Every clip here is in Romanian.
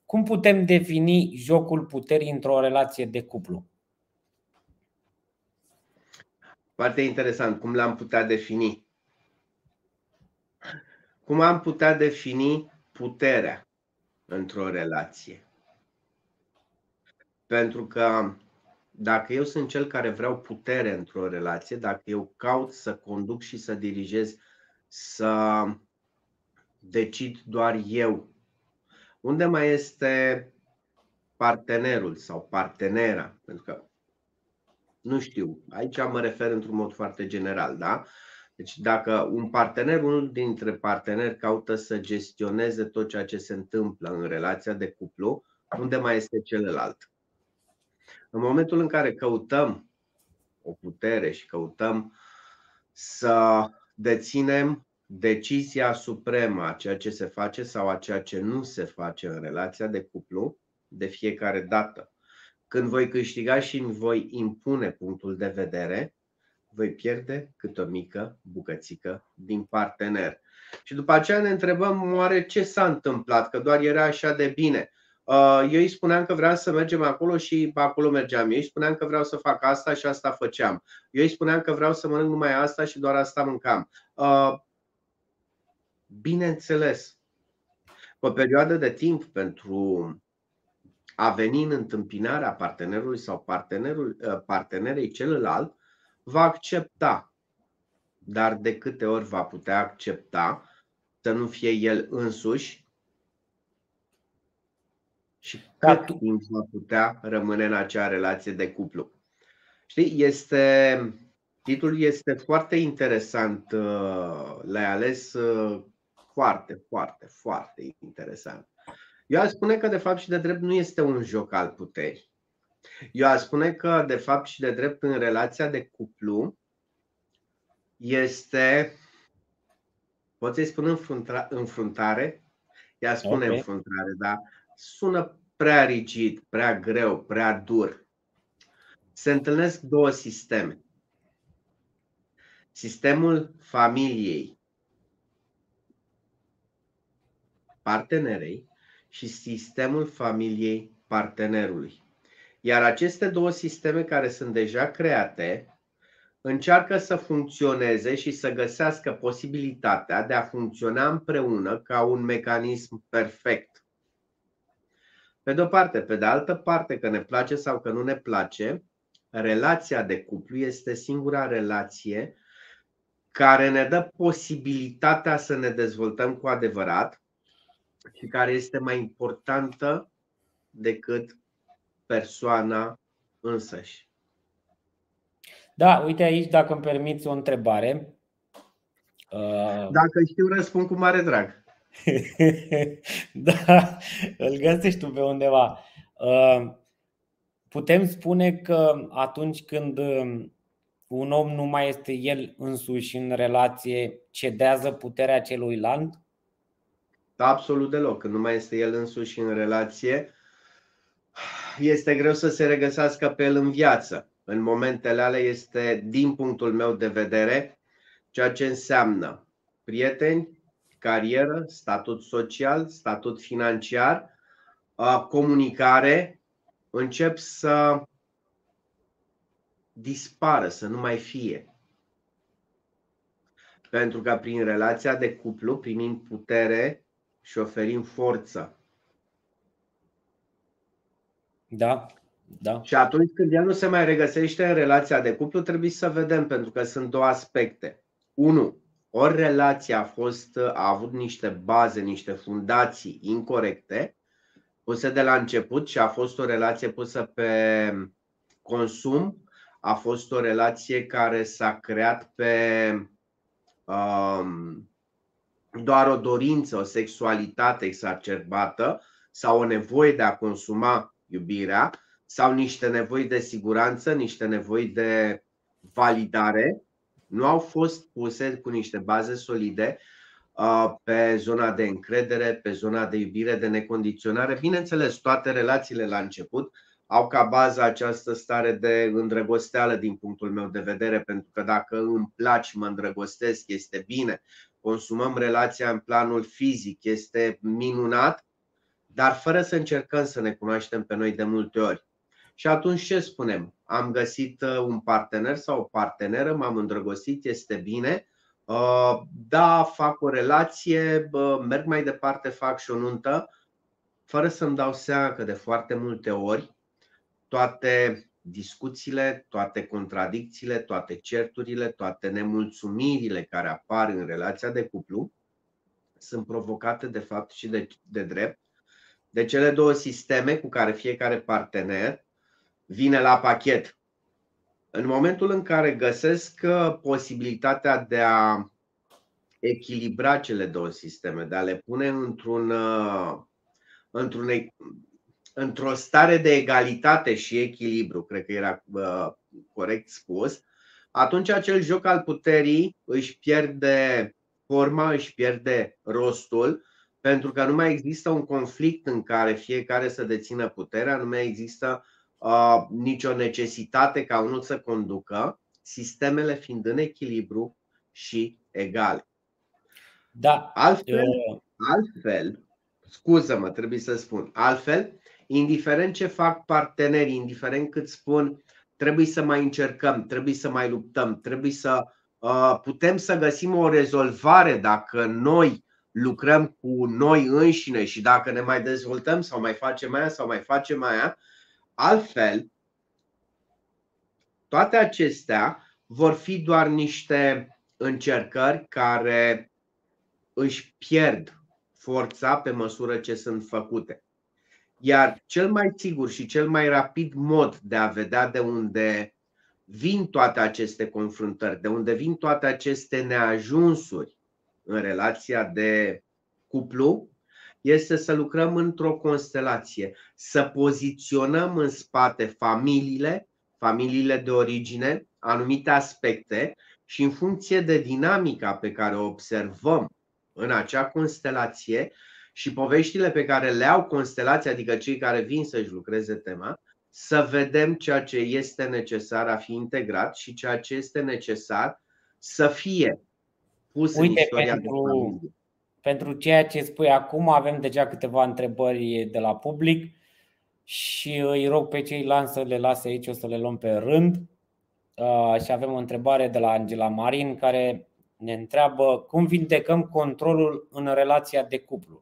Cum putem defini jocul puterii într-o relație de cuplu? Foarte interesant. Cum l-am putea defini? Cum am putea defini puterea într-o relație? Pentru că dacă eu sunt cel care vreau putere într-o relație, dacă eu caut să conduc și să dirigez, să decid doar eu, unde mai este partenerul sau partenera? Pentru că nu știu, aici mă refer într-un mod foarte general, da? Deci dacă un partener, unul dintre parteneri caută să gestioneze tot ceea ce se întâmplă în relația de cuplu, unde mai este celălalt? În momentul în care căutăm o putere și căutăm să deținem decizia supremă a ceea ce se face sau a ceea ce nu se face în relația de cuplu, de fiecare dată când voi câștiga și îmi voi impune punctul de vedere, voi pierde câte o mică bucățică din partener. Și după aceea ne întrebăm, oare ce s-a întâmplat? Că doar era așa de bine. Eu îi spuneam că vreau să mergem acolo și acolo mergeam. Eu îi spuneam că vreau să fac asta și asta făceam. Eu îi spuneam că vreau să mănânc numai asta și doar asta mâncam. Bineînțeles, pe o perioadă de timp pentru a veni în întâmpinarea partenerului sau partenerei celălalt, va accepta. Dar de câte ori va putea accepta să nu fie el însuși și cât timp va putea rămâne în acea relație de cuplu? Știi, titlul este foarte interesant, l-ai ales foarte, foarte, foarte interesant. Eu aș spune că de fapt și de drept nu este un joc al puterii. Eu aș spune că de fapt și de drept în relația de cuplu este, pot să-i spun înfruntare? Ea spune okay. Înfruntare, dar sună prea rigid, prea greu, prea dur. Se întâlnesc două sisteme. Sistemul familiei partenerei și sistemul familiei partenerului. Iar aceste două sisteme care sunt deja create încearcă să funcționeze și să găsească posibilitatea de a funcționa împreună ca un mecanism perfect. Pe de o parte, pe de altă parte, că ne place sau că nu ne place, relația de cuplu este singura relație care ne dă posibilitatea să ne dezvoltăm cu adevărat și care este mai importantă decât persoana însăși. Da, uite aici, dacă îmi permiți o întrebare. Dacă știu, răspund cu mare drag. Da, îl găsești tu pe undeva. Putem spune că atunci când un om nu mai este el însuși în relație, cedează puterea celuilalt? Absolut deloc. Când nu mai este el însuși în relație, este greu să se regăsească pe el în viață. În momentele alea este, din punctul meu de vedere, ceea ce înseamnă prieteni, carieră, statut social, statut financiar, comunicare, încep să dispară, să nu mai fie. Pentru că prin relația de cuplu primim putere și oferim forță. Da, da. Și atunci când el nu se mai regăsește în relația de cuplu, trebuie să vedem, pentru că sunt două aspecte. Unu, ori relația a avut niște baze, niște fundații incorrecte, puse de la început și a fost o relație pusă pe consum, a fost o relație care s-a creat pe doar o dorință, o sexualitate exacerbată sau o nevoie de a consuma iubirea sau niște nevoi de siguranță, niște nevoi de validare, nu au fost puse cu niște baze solide pe zona de încredere, pe zona de iubire, de necondiționare. Bineînțeles, toate relațiile la început au ca bază această stare de îndrăgosteală din punctul meu de vedere, pentru că dacă îmi placi, mă îndrăgostesc, este bine. Consumăm relația în planul fizic, este minunat, dar fără să încercăm să ne cunoaștem pe noi de multe ori. Și atunci ce spunem? Am găsit un partener sau o parteneră, m-am îndrăgostit, este bine, da, fac o relație, merg mai departe, fac și o nuntă, fără să-mi dau seama că de foarte multe ori toate discuțiile, toate contradicțiile, toate certurile, toate nemulțumirile care apar în relația de cuplu sunt provocate de fapt și de drept de cele două sisteme cu care fiecare partener vine la pachet. În momentul în care găsesc posibilitatea de a echilibra cele două sisteme, de a le pune într-o stare de egalitate și echilibru, cred că era corect spus, atunci acel joc al puterii își pierde forma, își pierde rostul, pentru că nu mai există un conflict în care fiecare să dețină puterea, nu mai există nicio necesitate ca unul să conducă, sistemele fiind în echilibru și egale. Da. Altfel, scuză-mă, trebuie să spun, altfel, indiferent ce fac partenerii, indiferent cât spun, trebuie să mai încercăm, trebuie să mai luptăm, trebuie să putem să găsim o rezolvare dacă noi lucrăm cu noi înșine și dacă ne mai dezvoltăm sau mai facem aia sau mai facem aia, altfel, toate acestea vor fi doar niște încercări care își pierd forța pe măsură ce sunt făcute. Iar cel mai sigur și cel mai rapid mod de a vedea de unde vin toate aceste confruntări, de unde vin toate aceste neajunsuri în relația de cuplu, este să lucrăm într-o constelație, să poziționăm în spate familiile de origine, anumite aspecte și în funcție de dinamica pe care o observăm în acea constelație și poveștile pe care le au constelația, adică cei care vin să-și lucreze tema, să vedem ceea ce este necesar a fi integrat și ceea ce este necesar să fie pus în istoria de familie. Pentru ceea ce spui acum, avem deja câteva întrebări de la public și îi rog pe ceilalți să le lase aici, o să le luăm pe rând. Și avem o întrebare de la Angela Marin care ne întreabă: cum vindecăm controlul în relația de cuplu?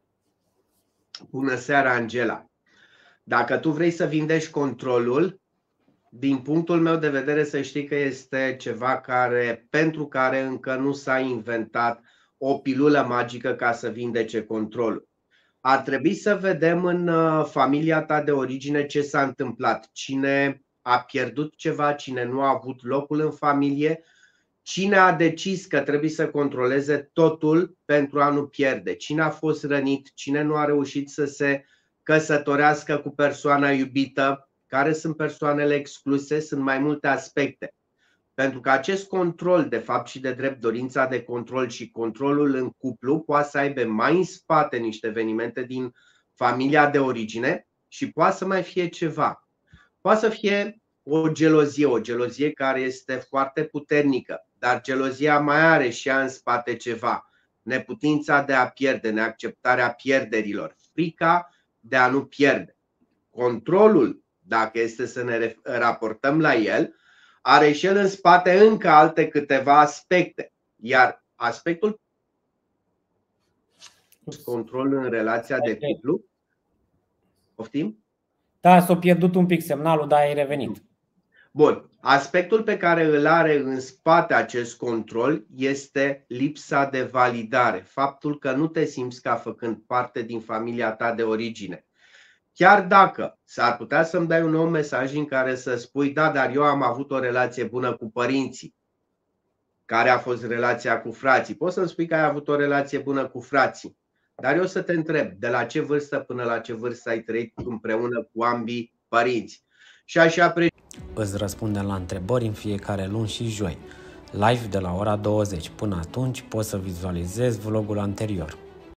Bună seara, Angela! Dacă tu vrei să vindești controlul, din punctul meu de vedere să știi că este ceva pentru care încă nu s-a inventat o pilulă magică ca să vindece controlul. Ar trebui să vedem în familia ta de origine ce s-a întâmplat, cine a pierdut ceva, cine nu a avut locul în familie, cine a decis că trebuie să controleze totul pentru a nu pierde, cine a fost rănit, cine nu a reușit să se căsătorească cu persoana iubită, care sunt persoanele excluse, sunt mai multe aspecte. Pentru că acest control, de fapt și de drept, dorința de control și controlul în cuplu poate să aibă mai în spate niște evenimente din familia de origine și poate să mai fie ceva. Poate să fie o gelozie care este foarte puternică, dar gelozia mai are și ea în spate ceva. Neputința de a pierde, neacceptarea pierderilor, frica de a nu pierde. Controlul, dacă este să ne raportăm la el, are și el în spate încă alte câteva aspecte. Iar aspectul control în relația de cuplu, poftim? Da, s-a pierdut un pic semnalul, dar ai revenit. Bun. Aspectul pe care îl are în spate acest control este lipsa de validare. Faptul că nu te simți ca făcând parte din familia ta de origine. Chiar dacă s-ar putea să-mi dai un nou mesaj în care să spui: da, dar eu am avut o relație bună cu părinții. Care a fost relația cu frații? Poți să-mi spui că ai avut o relație bună cu frații. Dar eu să te întreb, de la ce vârstă până la ce vârstă ai trăit împreună cu ambii părinți? Și așa îți răspundem la întrebări în fiecare luni și joi, live de la ora 20. Până atunci poți să vizualizezi vlogul anterior.